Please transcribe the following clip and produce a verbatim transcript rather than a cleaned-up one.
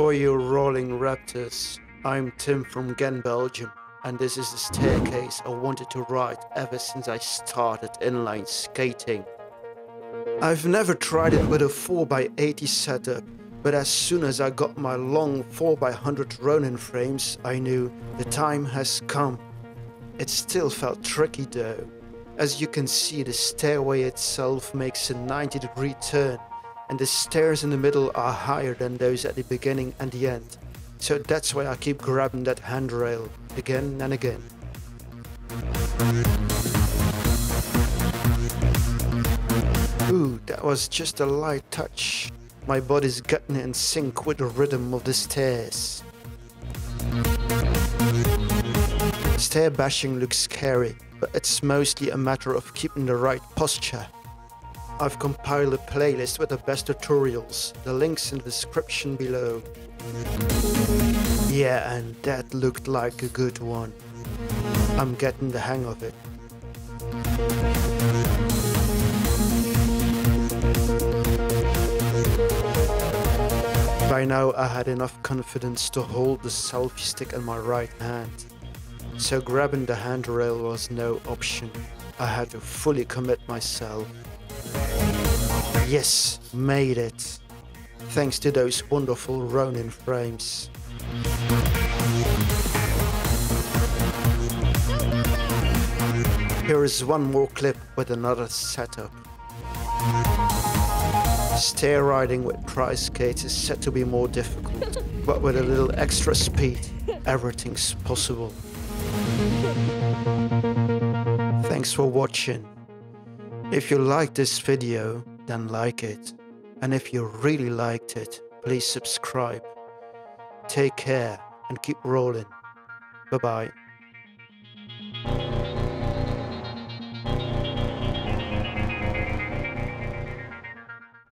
for you rolling raptors. I'm Tim from Gent, Belgium, and this is the staircase I wanted to ride ever since I started inline skating. I've never tried it with a four by eighty setup, but as soon as I got my long four by one hundred Ronin frames, I knew the time has come. It still felt tricky though. As you can see, the stairway itself makes a ninety degree turn, and the stairs in the middle are higher than those at the beginning and the end. So that's why I keep grabbing that handrail again and again. Ooh, that was just a light touch. My body's getting in sync with the rhythm of the stairs. Stair bashing looks scary, but it's mostly a matter of keeping the right posture. I've compiled a playlist with the best tutorials, the links in the description below. Yeah, and that looked like a good one. I'm getting the hang of it. By now I had enough confidence to hold the selfie stick in my right hand. So grabbing the handrail was no option. I had to fully commit myself. Yes, made it. Thanks to those wonderful Ronin frames. Here is one more clip with another setup. Stair riding with tri-skates is said to be more difficult, but with a little extra speed, everything's possible. Thanks for watching. If you liked this video, then like it. And if you really liked it, please subscribe. Take care and keep rolling. Bye bye.